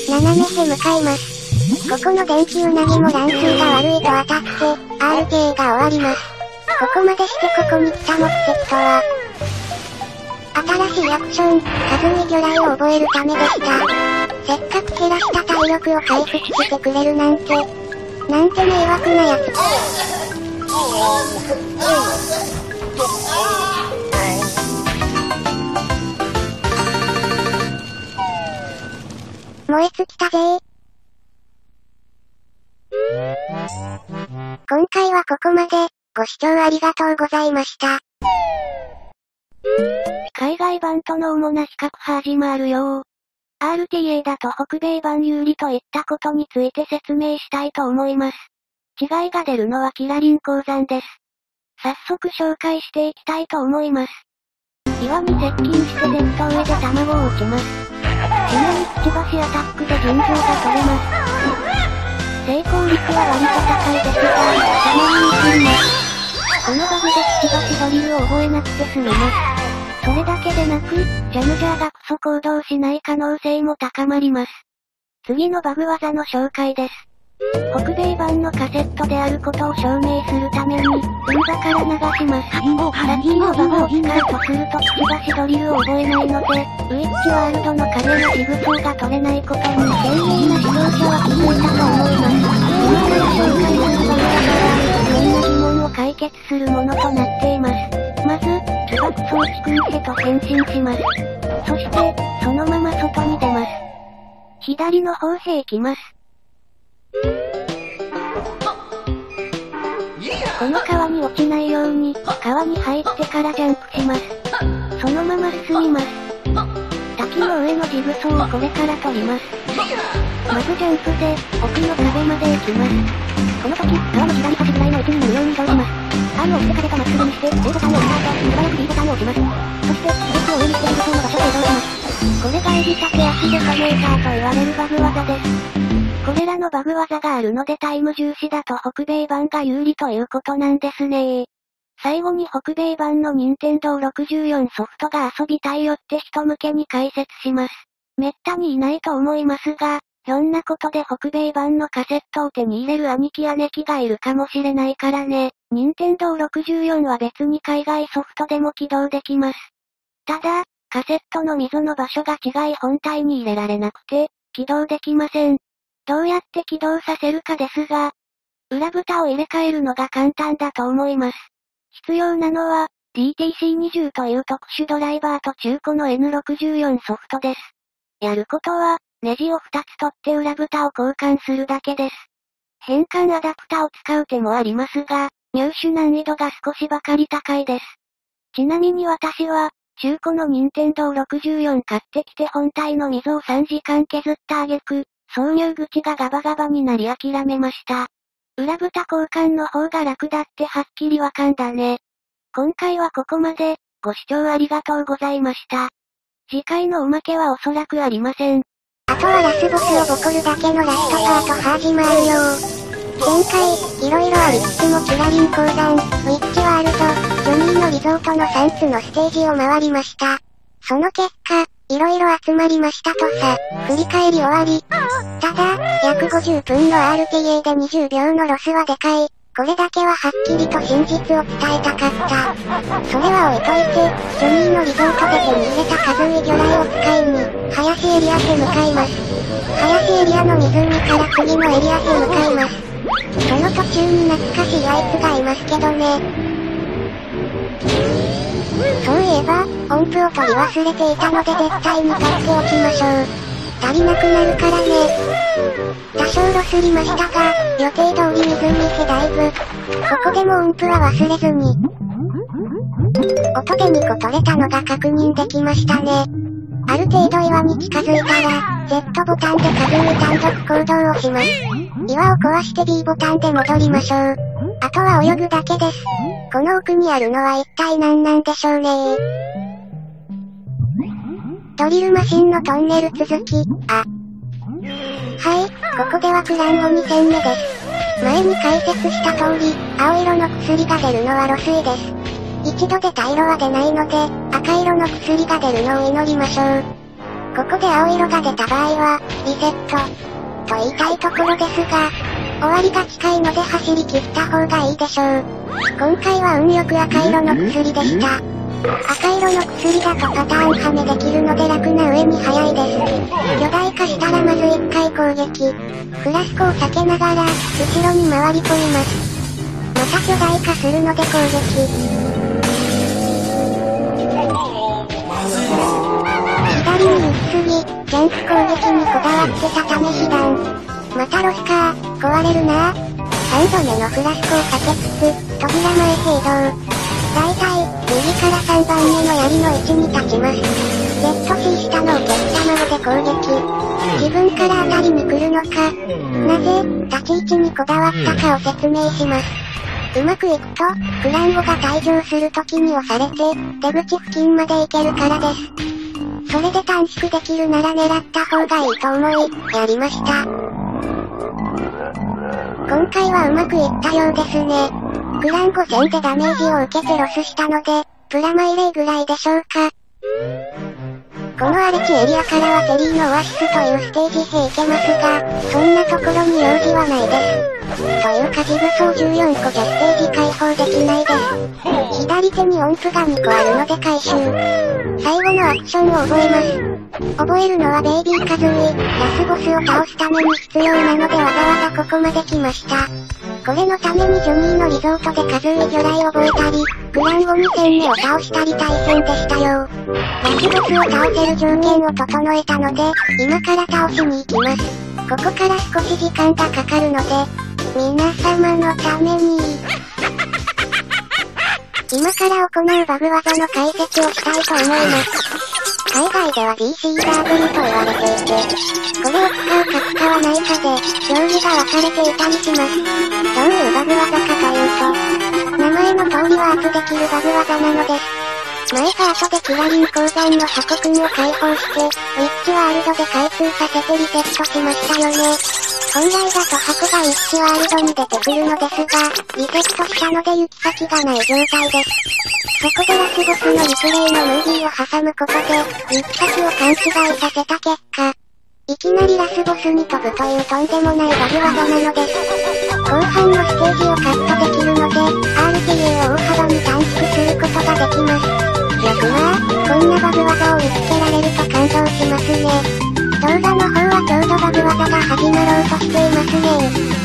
斜めへ向かいます。ここの電気ウナギも乱数が悪いと当たって、RTA が終わります。ここまでしてここに来た目的とは、新しいアクション、数に魚雷を覚えるためでした。せっかく減らした体力を回復してくれるなんて、なんて迷惑なやつ。燃え尽きたぜー。今回はここまで、ご視聴ありがとうございました。 海外版との主な比較始まるよ。RTA だと北米版有利といったことについて説明したいと思います。違いが出るのはキラリン鉱山です。早速紹介していきたいと思います。岩に接近してネット上で卵を打ちます。ちなみにくちばしアタックで腎臓が取れます。成功率は割と高いですが、たまにミスります。このバグでくちばしドリルを覚えなくて済みます。それだけでなく、ジャムジャーがクソ行動しない可能性も高まります。次のバグ技の紹介です。北米版のカセットであることを証明するために、運河から流します。さっきのバグを使うとするとくちばしドリルを覚えないので、ウィッチワールドの壁のジグソーが取れないことに、賢明な視聴者は気づいたと思います。今から紹介するバグ技は、いろんな疑問を解決するものとなっています。まず、起爆装置クイへと変身します。そして、そのまま外に出ます。左の方へ行きます。この川に落ちないように、川に入ってからジャンプします。そのまま進みます。滝の上のジグソーをこれから取ります。まずジャンプで、奥の壁まで行きます。この時、川の左端ぐらいの位置になるように移動します。R を押して壁とまっすぐにして、A ボタンを押した後、素早く B ボタンを押します。そして、ステップを上にしてジグソーの場所へ移動します。これがエビタケ足デトネーターと言われるバグ技です。これらのバグ技があるのでタイム重視だと北米版が有利ということなんですね。最後に北米版の任天堂64ソフトが遊びたいよって人向けに解説します。めったにいないと思いますが、ひょんなことで北米版のカセットを手に入れる兄貴や姉貴がいるかもしれないからね。任天堂64は別に海外ソフトでも起動できます。ただ、カセットの溝の場所が違い本体に入れられなくて、起動できません。どうやって起動させるかですが、裏蓋を入れ替えるのが簡単だと思います。必要なのは、DTC20 という特殊ドライバーと中古の N64 ソフトです。やることは、 ネジを2つ取って裏蓋を交換するだけです。変換アダプタを使う手もありますが、入手難易度が少しばかり高いです。ちなみに私は、中古の任天堂64買ってきて本体の溝を3時間削った挙句、挿入口がガバガバになり諦めました。裏蓋交換の方が楽だってはっきりわかんだね。今回はここまで、ご視聴ありがとうございました。次回のおまけはおそらくありません。 あとはラスボスをボコるだけのラストパート始まるよ。前回、いろいろありつつもキラリン鉱山、ウィッチワールド、ジョニーのリゾートの3つのステージを回りました。その結果、いろいろ集まりましたとさ、振り返り終わり。ただ、約50分の RTA で20秒のロスはでかい。これだけははっきりと真実を伝えたかった。それは置いといて、ジョニーのリゾートで手に入れた数上魚雷を使いに、林エリアへ向かいます。林エリアの湖から次のエリアへ向かいます。その途中に懐かしいあいつがいますけどね。そういえば、音符を取り忘れていたので絶対に取っておきましょう。足りなくなるからね。多少ロスりましたが、予定通り湖へダイブ。ここでも音符は忘れずに。音で2個取れたのが確認できましたね。ある程度岩に近づいたら、Z ボタンでカズミ単独行動をします。岩を壊して B ボタンで戻りましょう。あとは泳ぐだけです。この奥にあるのは一体何なんでしょうね。ドリルマシンのトンネル続き、はい、ここではクラン5 2戦目です。前に解説した通り、青色の薬が出るのは露水です。一度出た色は出ないので、赤色の薬が出るのを祈りましょう。ここで青色が出た場合は、リセット、と言いたいところですが、終わりが近いので走り切った方がいいでしょう。今回は運よく赤色の薬でした。赤色の薬だとパターンはめできるので楽な上に早いです。巨大化したらまず1回攻撃。フラスコを避けながら、後ろに回り込みます。また巨大化するので攻撃。左に行き過ぎ、ジャンプ攻撃にこだわってたため被弾。またロスか壊れるなぁ。3度目のフラスコを避けつつ、扉前へ移動。だいたい、右から3番目の槍の位置に立ちます。ZC 下の受け卵で攻撃。自分から当たりに来るのか。なぜ、立ち位置にこだわったかを説明します。うまくいくと、クラン5が退場するときに押されて、出口付近まで行けるからです。それで短縮できるなら狙った方がいいと思い、やりました。今回はうまくいったようですね。クラン5戦でダメージを受けてロスしたので、プラマイレイぐらいでしょうか。この荒地エリアからはテリーのオアシスというステージへ行けますが、そんなところに用事はないです。というかジグソー14個じゃステージ開放できないです。左手に音符が2個あるので回収。最後のアクションを覚えます。覚えるのはベイビーカズミ、ラスボスを倒すために必要なのでわざわざここまで来ました。これのためにジョニーのリゾートで数上魚雷を覚えたり、クラン5 2戦目を倒したり大変でしたよ。ラスボスを倒せる条件を整えたので、今から倒しに行きます。ここから少し時間がかかるので、皆様のために。今から行うバグ技の解説をしたいと思います。海外では DCW と言われていて、これを使うか使わないかで、競技が分かれていたりします。どういうバグ技かというと、名前の通りワープできるバグ技なのです。前パートでキラリン鉱山の箱組を解放して、ウィッチワールドで開通させてリセットしましたよね。本来だと箱がウィッチワールドに出てくるのですが、リセットしたので行き先がない状態です。そこでラスボスのリプレイのムービーを挟むことで、行き先を勘違いさせた結果、いきなりラスボスに飛ぶというとんでもないバグ技なのです。後半のステージをカットできるので、RTA を大幅に短縮することができます。よくこんなバグ技を見つけられると感動しますね。動画の方はちょうどバグ技が始まろうとしていますね。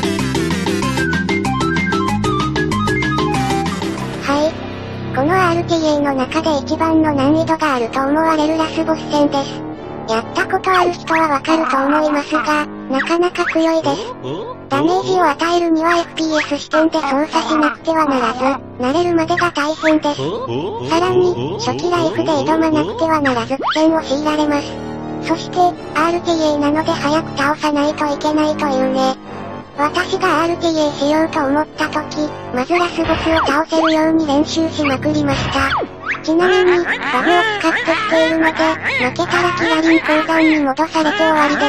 この RTA の中で一番の難易度があると思われるラスボス戦です。やったことある人はわかると思いますが、なかなか強いです。ダメージを与えるには FPS 視点で操作しなくてはならず、慣れるまでが大変です。さらに、初期ライフで挑まなくてはならず苦戦を強いられます。そして、RTA なので早く倒さないといけないというね。私が RTA しようと思った時、まずラスボスを倒せるように練習しまくりました。ちなみに、バグを使ってきているので、負けたらキラリン鉱山に戻されて終わりです。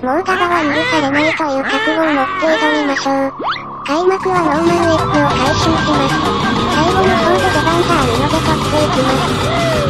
もうガバは許されないという覚悟を持って挑みましょう。開幕はノーマルエッグを回収します。最後の方で出番があるので取っていきます。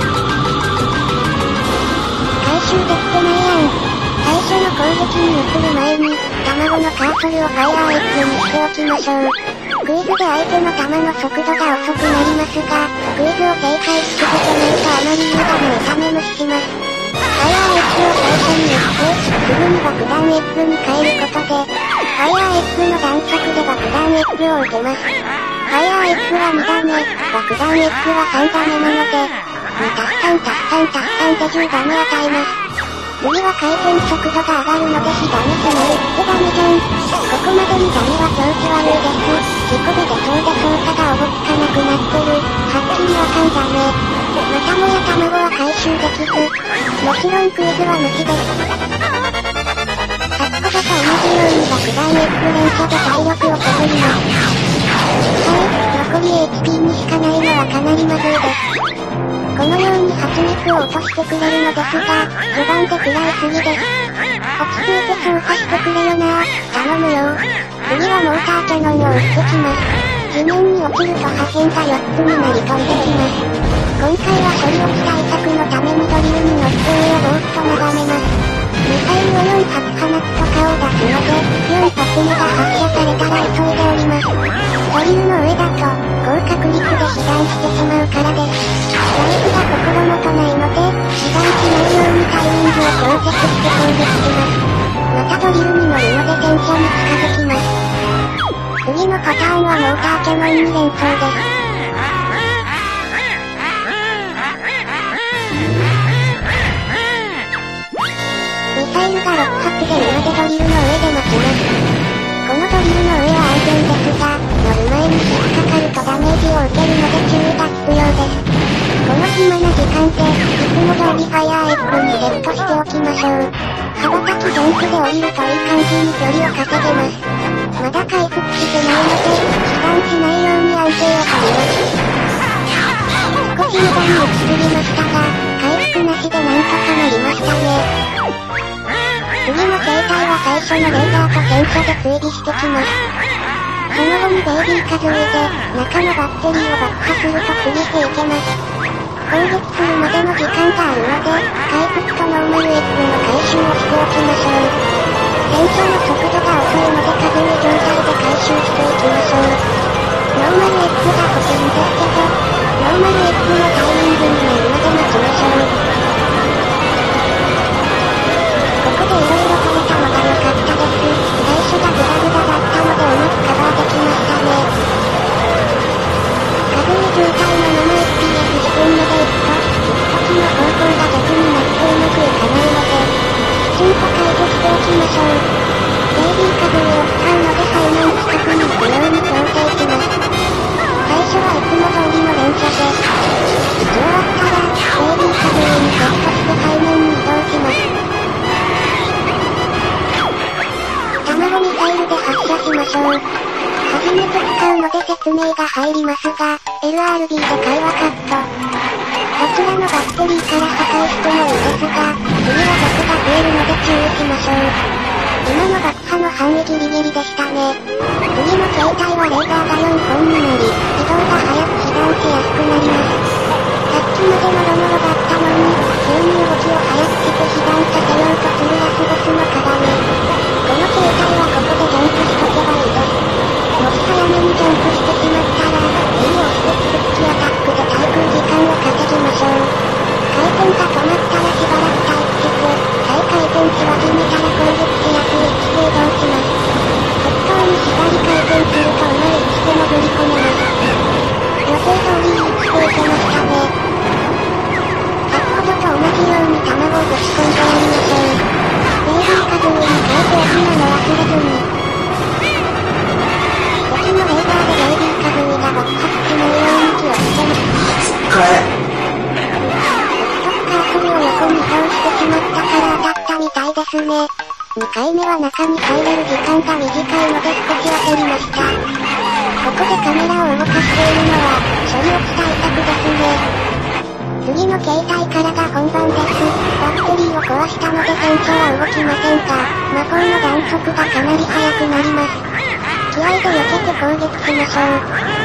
回収できてないやん。最初の攻撃に移る前に、卵のカーソルをファイヤーエッグにしておきましょう。クイズで相手の弾の速度が遅くなりますが、クイズを正解し続けないとあまり優雅な炒め蒸しします。ファイヤーエッグを最初に打って、すぐに爆弾エッグに変えることで、ファイヤーエッグの弾速で爆弾エッグを受けます。ファイヤーエッグは2ダメ、爆弾エッグは3ダメなので、2+3+3+3で10ダメ与えます。次は回転速度が上がるので火ダメしないってダメじゃん。ここまでにダメは調子悪いです。事故で出そうで操作がおぼつかなくなってる。はっきりわかんダメ。またもや卵は回収できず。もちろんクイズは無視です。先ほどと同じように爆弾エッグ連射で体力を削ります。はい、残り HP にしかないのはかなりまずいです。このように蜂蜜を落としてくれるのですが、序盤で食らいすぎです。落ち着いて操作してくれよな。頼むよ。次はモーターキャノンを撃ってきます。地面に落ちると破片が4つになり飛んできます。今回は処理落ち対策のためにドリルに乗って上をぼーっと眺めます。ミサイルを4発放つと顔を出すので、4発目が発射されたら急いでおります。ドリルの上だと、高確率で被弾してしまうからです。ライフが心もとないので、被弾しないようにタイミングを調節して攻撃します。またドリルに乗るので戦車に近づきます。次のパターンはモーターキャノンに連想です。ミサイルが6発出るのでドリルの上で待ちます。このドリルの上は安全ですが、乗る前に引っかかるとダメージを受けるので注意が必要です。この暇な時間で、いつも通りファイヤーエッグにセットしておきましょう。羽ばたきジャンプで降りるといい感じに距離を稼げます。まだ回復してないので、被弾しないように安定を取ります。少し無駄に打ちすぎましたが、回復なしでなんとかなりましたね。次の形態は最初のレーザーと戦車で追尾してきます。その後にベイビー数えで、中のバッテリーを爆破すると次へ行けます。攻撃するまでの時間があるので、回復とノーマルエッグの回収をしておきましょう。戦車の速度が遅いので数え状態で回収していきましょう。ノーマルエッグが欲しいんですけど、ノーマルエッグのタイミングになるまで待ちましょう。ここで色々取れたのが良かったです。最初がグダグダだったのでうまくカバーできましたね。数え状態のまま FPS 視点目で行くと、行く時の方向が逆になってうまくいかないので、きちんと解除しておきましょう。ベイビー数えを使うので背面近くに行くように調整します。最初はいつも通りの連射で、打ち終わったら、ベイビー数えにセットして背面に移動します。卵ミサイルで発射しましょう。初めて使うので説明が入りますが、LRB で会話カット。こちらのバッテリーから破壊してもいいですが、次は毒が増えるので注意しましょう。今の爆破の範囲ギリギリでしたね。次の形態はレーザーが4本になり、移動が早く被弾しやすくなります。さっきまでノロノロだったのに、急に動きを速くして被弾させようとするラスボスの鏡。この形態はここでジャンプしとけばいいです。もし早めにジャンプしてしまったら、E を押してツッキアタックで滞空時間を稼ぎましょう。回転が止まったらしばらく待機して、再回転し始めたら攻撃しやすい位置へ移動します。本当に左回転するとうまい位置で潜り込めます。予定通りいい位置でいけましたね。先ほどと同じように卵をぶち込んでやりましょう。 は中に入れる時間が短いので少し焦りました。ここでカメラを動かしているのは、処理をしたい策ですね。次の携帯からが本番です。バッテリーを壊したので戦車は動きませんが、魔法の弾速がかなり速くなります。気合で避けて攻撃しましょう。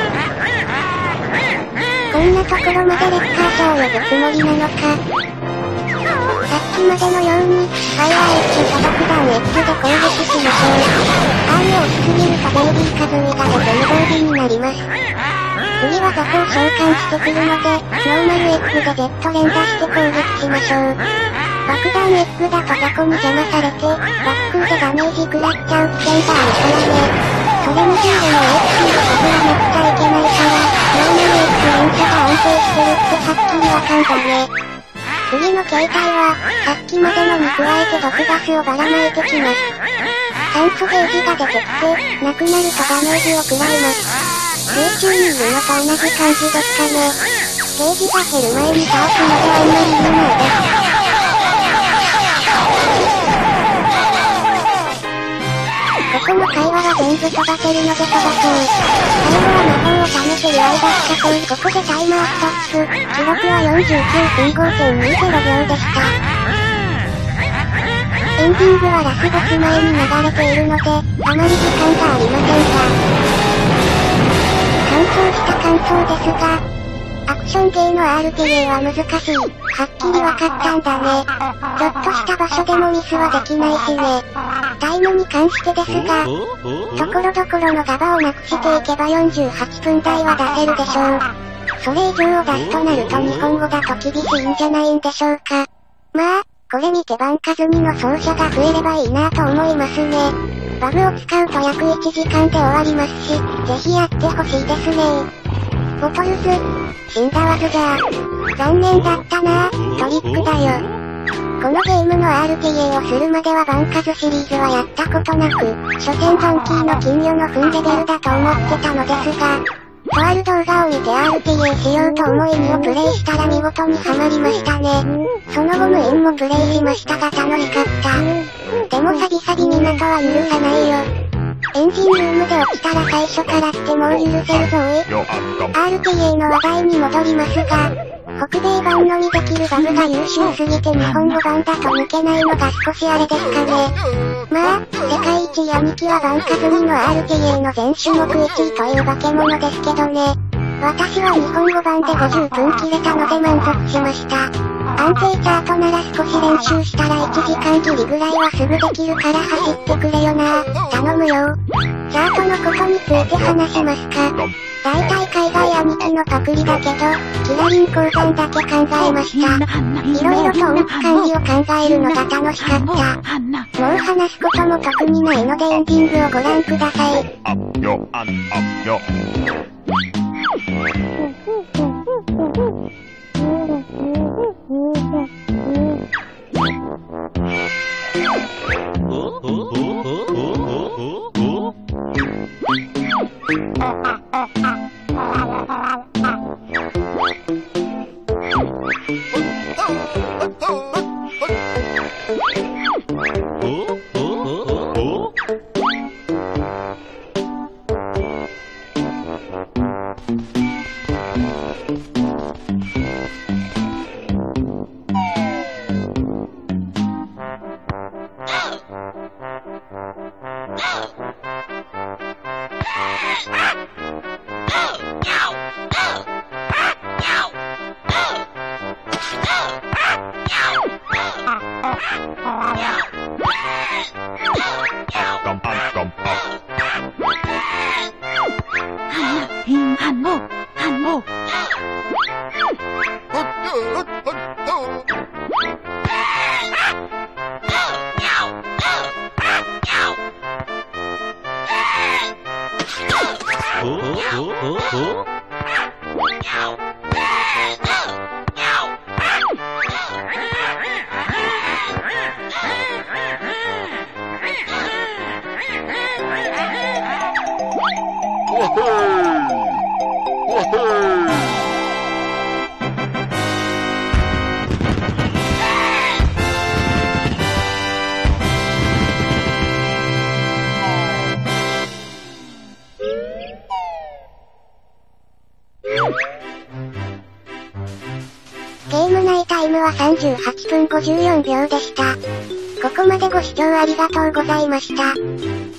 こんなところまでレッカー車を呼ぶつもりなのか。さっきまでのように、ファイアーエッジと爆弾エッジで攻撃しましょう。アームを押しすぎるとベイビーカズミが出て無防備になります。次はザコを召喚してくるので、ノーマルエッグでジェット連打して攻撃しましょう。爆弾エッグだとザコに邪魔されて、バックでダメージ食らっちゃう危険があるからね。それに銃での HP をかぶらなくちゃいけないから、ノーマルエッグ連射が安定してるってはっきりわかんだね。次の携帯は、さっきまでのに加えて毒ガスをばらまいてきます。酸素ゲージが出てきて、なくなるとダメージを食らいます。命中にいるのと同じ感じですかね。ゲージが減る前に倒すのであんまり意味ないです。ここの会話は全部飛ばせるので飛ばそう。最後は魔法を貯めて居合だったそう。ここでタイマーストップ。記録は49分 5.20 秒でした。エンディングはラスボス前に流れているので、あまり時間がありませんが。完走した感想ですが、アクションゲーの RTA は難しい。はっきりわかったんだね。ちょっとした場所でもミスはできないしね。タイムに関してですが、ところどころのガバをなくしていけば48分台は出せるでしょう。それ以上を出すとなると日本語だと厳しいんじゃないんでしょうか。まあ、これ見て番数みの奏者が増えればいいなと思いますね。バグを使うと約1時間で終わりますし、ぜひやってほしいですね。ボトルズ、死んだわずじゃー。残念だったなー、トリックだよ。このゲームの RTA をするまではバンカズシリーズはやったことなく、所詮バンキーの金魚の糞レベルだと思ってたのですが、とある動画を見て RTA しようと思い2をプレイしたら見事にハマりましたね。その後無縁もプレイしましたが楽しかった。でもサビサビ港は許さないよ。エンジンルームで起きたら最初からってもう許せるぞRTA の話題に戻りますが、北米版のみできるバグが優秀すぎて日本語版だと抜けないのが少しあれですかね。まあ、世界一兄貴はバンカズミの RTA の全種目1位という化け物ですけどね。私は日本語版で50分切れたので満足しました。安定チャートなら少し練習したら1時間切りぐらいはすぐできるから走ってくれよな。頼むよ。チャートのことについて話しますか。大体海外兄貴のパクリだけど、キラリン鉱山だけ考えました。いろいろと音符管理を考えるのが楽しかった。もう話すことも特にないのでエンディングをご覧ください。 ゲーム内タイムは38分54秒でした。ここまでご視聴ありがとうございました。